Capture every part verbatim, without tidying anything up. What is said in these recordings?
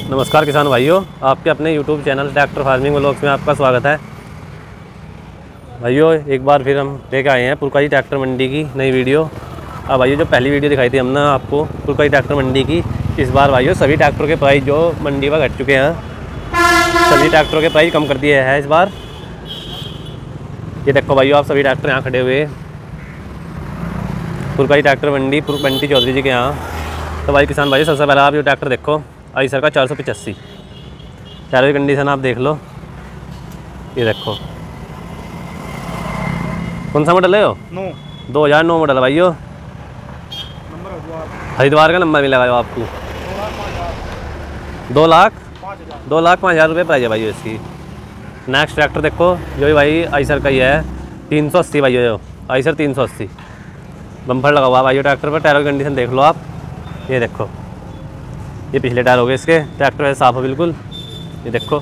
नमस्कार किसान भाइयों, आपके अपने YouTube channel tractor farming vlogs में आपका स्वागत है। भाइयों एक बार फिर हम लेके आए हैं पुरकाई ट्रैक्टर मंडी की नई वीडियो। अब भाइयों जो पहली वीडियो दिखाई थी हमने आपको पुरकाई ट्रैक्टर मंडी की, इस बार भाइयों सभी ट्रैक्टरों के प्राइस जो मंडी पर घट चुके हैं, सभी ट्रैक्टरों के प्राइस कम कर दिए हैं इस बार। ये देखो भाइयों, आप सभी ट्रैक्टर यहाँ खड़े हुए पुरकाई ट्रैक्टर मंडी बंटी चौधरी जी के यहाँ। तो भाई किसान भाई सबसे पहले आप जो ट्रैक्टर देखो आइसर का चार सौ पचासी, चारों की कंडीशन आप देख लो। ये देखो कौन सा मॉडल है हो? नौ दो हज़ार नौ मॉडल है भाइयों। हरिद्वार का नंबर मिला भाई आपको। दो लाख दो लाख पाँच हज़ार रुपये प्राइस है भाइयों इसकी। नेक्स्ट ट्रैक्टर देखो जो भाई आइसर का ही है, तीन सौ अस्सी भाइयों, आइसर तीन सौ अस्सी बम्पर लगा हुआ भाइयों ट्रैक्टर पर। टायरों की कंडीशन देख लो आप। ये देखो ये पिछले टायर हो गए इसके, ट्रैक्टर है साफ है बिल्कुल। ये देखो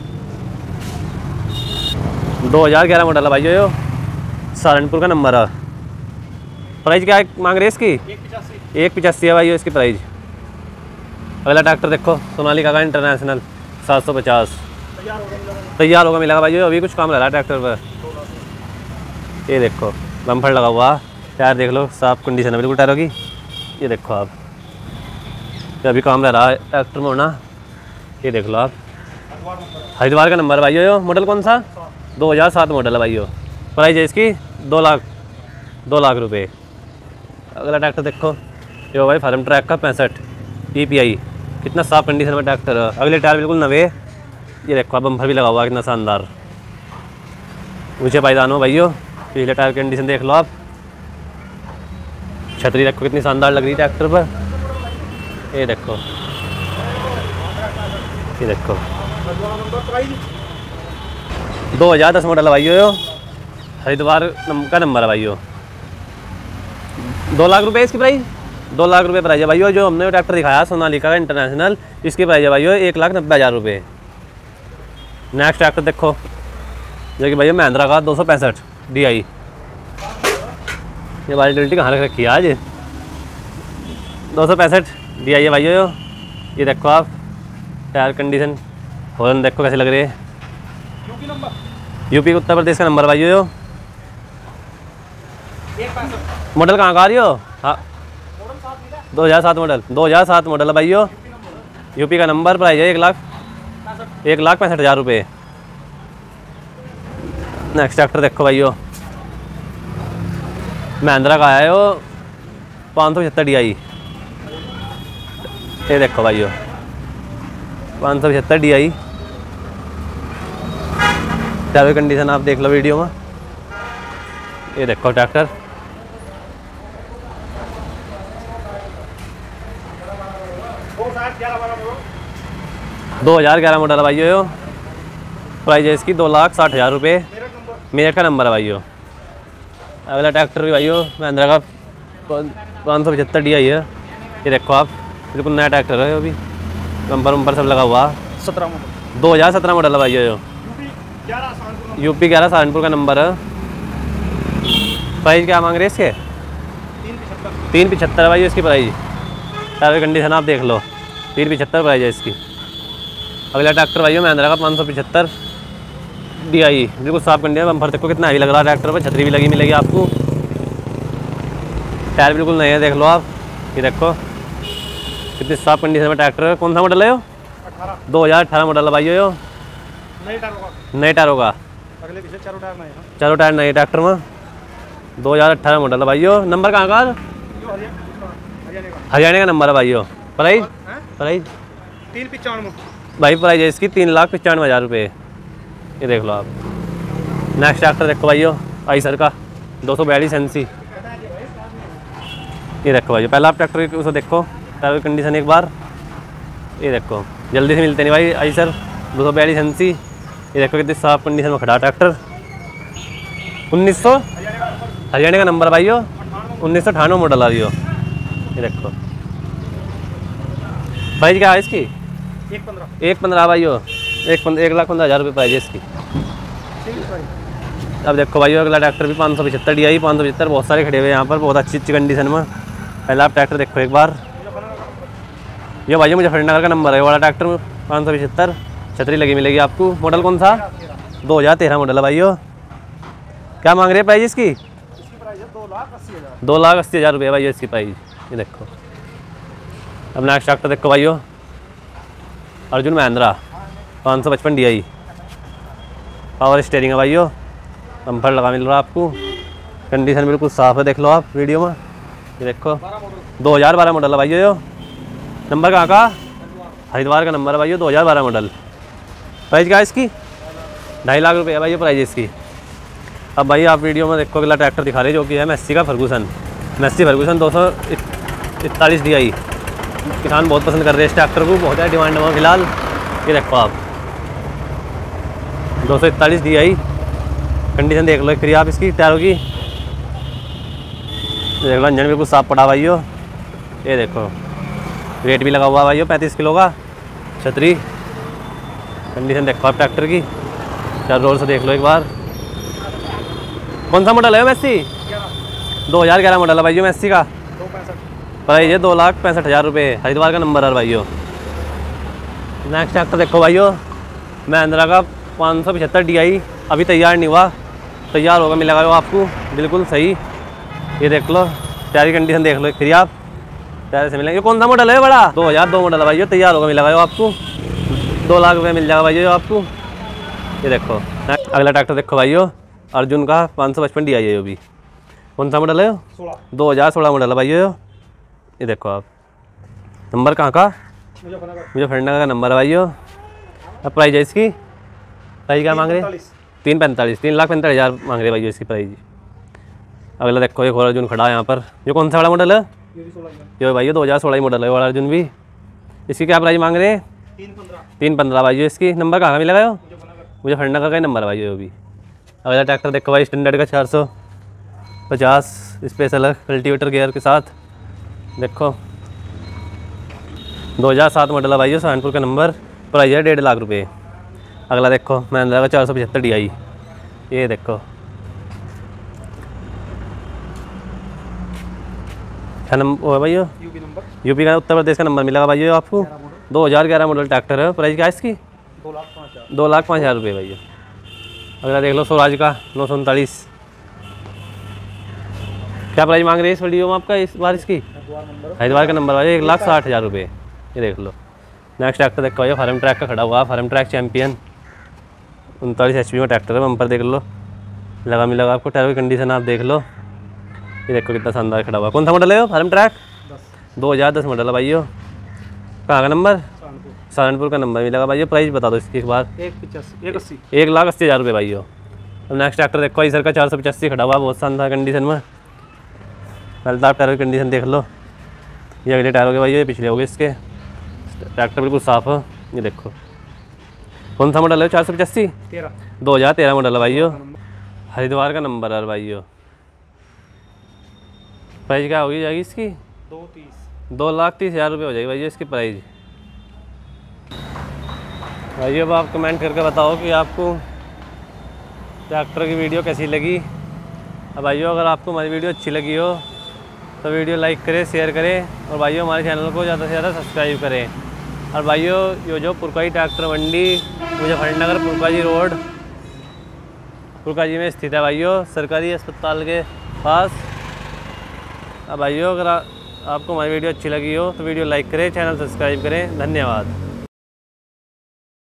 दो हज़ार ग्यारह मॉडल है भाइयों, यो सहारनपुर का नंबर है। प्राइस क्या मांग रहे हैं इसकी? एक पिचासी है भाइयों इसकी प्राइस। अगला ट्रैक्टर देखो सोनालिका का इंटरनेशनल सात सौ पचास, तैयार होगा मिलेगा भाइयों, अभी कुछ काम लग रहा है ट्रैक्टर पर। ये देखो बम्पर लगा हुआ, टायर देख लो साफ कंडीशन है बिल्कुल टायरों की। ये देखो आप, अभी काम रह रहा है ट्रैक्टर में होना। ये देख लो आप, हरिद्वार का नंबर भाइयों, यो मॉडल कौन सा? दो हज़ार सात मॉडल है भाइयों। प्राइस है इसकी दो लाख दो लाख रुपए। अगला ट्रैक्टर देखो यो भाई फार्म ट्रैक का पैंसठ ई पी आई, कितना साफ कंडीशन में ट्रैक्टर है। अगले टायर बिल्कुल नवे। ये देखो बम्पर भी लगा हुआ कितना शानदार, ऊँचे पायदान हो भाइयों। पिछले टायर की कंडीशन देख लो आप। छतरी देखो कितनी शानदार लग रही है ट्रैक्टर पर। ये देखो ये देखो दो हज़ार दस मॉडल है भाइयों, यो हरिद्वार का नंबर है भाइयों। दो लाख रुपए इसकी प्राइस, दो लाख रुपए प्राइस है भाइयों। जो हमने ट्रैक्टर दिखाया सोनालिका का इंटरनेशनल, इसकी प्राइस है भाइयों एक लाख नब्बे हज़ार रुपये। नेक्स्ट ट्रैक्टर देखो जो कि भैया महिंद्रा का दो सौ पैंसठ डी आई। ये वाली डल्टी कहाँ रख रखी है आज? दो सौ पैंसठ डी आई है भाइयों। ये देखो आप टायर कंडीशन, हॉर्न देखो कैसे लग रहे हैं। यूपी उत्तर प्रदेश का नंबर भाइयों। मॉडल कहाँ का आ रही हो? हाँ दो हज़ार सात मॉडल, दो हज़ार सात मॉडल है भाइयों, यूपी का नंबर। प्राइस है एक लाख एक लाख पैंसठ हज़ार रुपये। नेक्स्ट ट्रैक्टर देखो भाइयों, महिंद्रा का है वो पाँच सौ पचहत्तर डी आई। ये देखो भाइयों पाँच सौ पचहत्तर डी आई। टायर कंडीशन आप देख लो वीडियो में। ये देखो ट्रैक्टर दो हज़ार ग्यारह मॉडल है भाइयों। प्राइस है इसकी दो लाख साठ हज़ार रुपये। मेरठ का नंबर है भाइयों। अगला ट्रैक्टर भी भाइयों महिंद्रा का पाँच सौ पचहत्तर डी आई है। ये देखो आप बिल्कुल नया ट्रैक्टर है, अभी बम्पर वम्पर सब लगा हुआ। सत्रह मॉडल दो हज़ार सत्रह मॉडल है भाइयों, यो यूपी ग्यारह सहारनपुर का नंबर है। प्राइस क्या मांग रहे हैं इसके? तीन पिछहत्तर है भाइयों इसकी प्राइस। टायर कंडीशन आप देख लो, तीन पिछहत्तर प्राइस है इसकी। अगला ट्रैक्टर भाइयों महिंद्रा का पाँच सौ पचहत्तर डी आई, बिल्कुल साफ कंडीशन। बम्पर देखो कितना हैवी लग रहा है ट्रैक्टर पर, छतरी भी लगी मिलेगी आपको। टायर बिल्कुल नए हैं देख लो आप। ये देखो कितनी साफ कंडीशन में ट्रैक्टर है। कौन सा मॉडल है यो? दो हज़ार अठारह मॉडल है भाइयों, यो नए टायर होगा। अगले पीछे चारों टायर नए हैं, चारों टायर नए ट्रैक्टर में। दो हज़ार अठारह मॉडल है भाइयों। नंबर कहाँ का? हरियाणा का नंबर है भाइयों। प्राइस प्राइस तीन पचानवे भाई, प्राइस है इसकी तीन लाख पचानवे हज़ार रुपये। ये देख लो आप। नेक्स्ट ट्रैक्टर देखो भाइयों आइसर का दो सौ बयालीस एन सी। ये देखो भाइयों, पहला आप ट्रैक्टर की उसको देखो टायर कंडीशन एक बार। ये देखो जल्दी से मिलते नहीं भाई आइसर दो सौ बयालीस एन सी। ये देखो कितनी साफ कंडीशन में खड़ा ट्रैक्टर। उन्नीस सौ हरियाणा का नंबर भाइयों, उन्नीस सौ अठानवे मॉडल आ रही हो। ये देखो प्राइस क्या है इसकी? एक पंद्रह एक पंद्रह भाइयों, एक एक लाख पंद्रह हज़ार रुपये प्राइस है इसकी। अब देखो भाइयों अगला ट्रैक्टर भी पाँच सौ पचहत्तर डी आई, पाँच सौ पचहत्तर बहुत सारे खड़े हुए यहाँ पर, बहुत अच्छी अच्छी कंडीशन में। पहले आप ट्रैक्टर देखो एक बार। ये भाई मुजफ्फरनगर का नंबर है वाला ट्रैक्टर पाँच सौ पचहत्तर। छतरी लगी मिलेगी आपको। मॉडल कौन सा? दो हज़ार तेरह मॉडल है भाइयों। क्या मांग रहे हैं प्राइस इसकी? इसकी प्राइस है दो लाख अस्सी हज़ार। दो लाख अस्सी हज़ार रुपये भाइयों इसकी प्राइस। ये देखो। अब नेक्स्ट ट्रैक्टर देखो भाइयों, अर्जुन महिंद्रा पाँच सौ पचपन डी आई। पावर स्टेयरिंग है भाइयों, बम्पर लगा मिल रहा है आपको। कंडीशन बिल्कुल साफ़ है, देख लो आप वीडियो में। ये देखो दो हज़ार बारह मॉडल है भाइयों। यो नंबर कहाँ का? हरिद्वार का नंबर है भाइयों। दो हज़ार बारह मॉडल। प्राइस क्या है इसकी? ढाई लाख रुपये है भाइयों प्राइस इसकी। अब भाई आप वीडियो में देखो अगला ट्रैक्टर दिखा रहे जो कि है मैसी का फर्गूसन। मैसी फर्गूसन दो सौ इकतालीस डी आई। किसान बहुत पसंद कर रहे हैं इस ट्रैक्टर को, बहुत ज़्यादा डिमांड है फिलहाल। ये देखो आप दो सौ इकतालीस डी आई। कंडीशन देख लो एक फिर आप इसकी टायरों की। देख लो इंजन बिल्कुल साफ पड़ा भाइयों। ये देखो वेट भी लगा हुआ है भाइयों पैंतीस किलो का। छतरी कंडीशन देखो आप ट्रैक्टर की। चार रोल से देख लो एक बार। कौन सा मॉडल है मैसी? दो हज़ार ग्यारह मॉडल है भाइयों मैसी का। प्राइस है दो लाख पैंसठ हज़ार रुपये। हरिद्वार का नंबर है भाइयों। नेक्स्ट ट्रैक्टर देखो भाइयों, महिंद्रा का पाँच सौ पचहत्तर डी आई। अभी तैयार नहीं हुआ, तैयार होगा मिलेगा वो आपको बिल्कुल सही। ये देख लो टायर की कंडीशन देख लो फिर आप। टायर से मिलेंगे। कौन सा मॉडल है बड़ा? दो हज़ार दो मॉडल है भाइयों। तैयार होगा मिलेगा वो आपको। दो लाख रुपये मिल जाएगा भाइयों आपको। ये देखो अगला ट्रैक्टर देखो भाइयों, अर्जुन का पाँच सौ पचपन डी आई है। भी कौन सा मॉडल है? दो हज़ार सोलह मॉडल है भाइयों। ये देखो आप नंबर कहाँ का? मुजफ्फरनगर का नंबर है भाइयों। अब प्राइस है इसकी? प्राइस क्या मांग रहे? तीन पैंतालीस। तीन लाख पैंतालीस हज़ार मांग रहे भाइयों इसकी प्राइस। अगला देखो एक और अर्जुन खड़ा है यहाँ पर। ये कौन सा बड़ा मॉडल है? ये भाइयों दो हज़ार सोलह मॉडल है वाला अर्जुन भी। इसकी क्या प्राइस मांग रहे हैं? तीन पंद्रह भाइयों इसकी। नंबर कहाँ का मिलेगा? मुजफ्फरनगर का ही नंबर है भाइयों वो भी। अगला ट्रैक्टर देखो भाई स्टैंडर्ड का चार सौ पचास स्पेशल कल्टीवेटर गियर के साथ। देखो दो हज़ार सात मॉडल है भाइयों। सहारनपुर का नंबर। प्राइस है डेढ़ लाख रुपए। अगला देखो महिंद्रा का चार सौ पचहत्तर डी आई। ये देखो क्या नंबर है भैया? UP number. यूपी का उत्तर प्रदेश का नंबर मिलेगा भैया आपको। दो हज़ार ग्यारह मॉडल ट्रैक्टर है। प्राइस क्या है इसकी? दो लाख पाँच हज़ार दो लाख पाँच हज़ार रुपये भैया। अगला देख लो स्वराज का नौ सौ उनतालीस। क्या प्राइस मांग रही है इस वीडियो में आपका इस बार इसकी? हरिद्वार का नंबर भाई। एक लाख साठ हज़ार रुपये। ये देख लो। नेक्स्ट ट्रैक्टर देखो भैया फार्म ट्रैक का खड़ा हुआ। फार्म ट्रैक चैंपियन उनतालीस एच पी में ट्रैक्टर है। बम्पर देख लो लगा मिलेगा आपको। टायर की कंडीशन आप देख लो। ये देखो कितना शानदार खड़ा हुआ। कौन सा मॉडल है फार्म ट्रैक? दो हज़ार दस मॉडल है भाइयों। कहाँ का नंबर? सहारनपुर का नंबर मिलेगा भाइयों। प्राइस बता दो इसकी एक बार। एक पचासी एक अस्सी एक लाख अस्सी हज़ार रुपये भाइयों। अब नेक्स्ट ट्रैक्टर देखो भाई सर का चार सौ पचासी खड़ा हुआ। बहुत शानदार कंडीशन में। पहले आप टायर की कंडीशन देख लो। ये अगले टायर हो गए भाइयों, ये पिछले हो गए इसके। ट्रैक्टर बिल्कुल साफ़ है। ये देखो कौन सा मॉडल है? चार सौ पचासी तेरह दो हज़ार तेरह मॉडल है भाइयों। हरिद्वार का नंबर है भाइयों। प्राइस क्या होगी जाएगी इसकी? दो तीस दो लाख तीस हज़ार रुपये हो जाएगी भाइयों इसकी प्राइस। भाइयों अब आप कमेंट करके बताओ कि आपको ट्रैक्टर की वीडियो कैसी लगी। अब भाइयों अगर आपको हमारी वीडियो अच्छी लगी हो तो वीडियो लाइक करें, शेयर करें और भाइयों हमारे चैनल को ज़्यादा से ज़्यादा सब्सक्राइब करें। और भाइयों ये जो पुरकाई ट्रैक्टर मंडी मुजफ्फरनगर पुरकाजी रोड पुरकाजी में स्थित है भाइयों, सरकारी अस्पताल के पास। अब भाइयों अगर आ, आपको हमारी वीडियो अच्छी लगी हो तो वीडियो लाइक करें, चैनल सब्सक्राइब करें। धन्यवाद।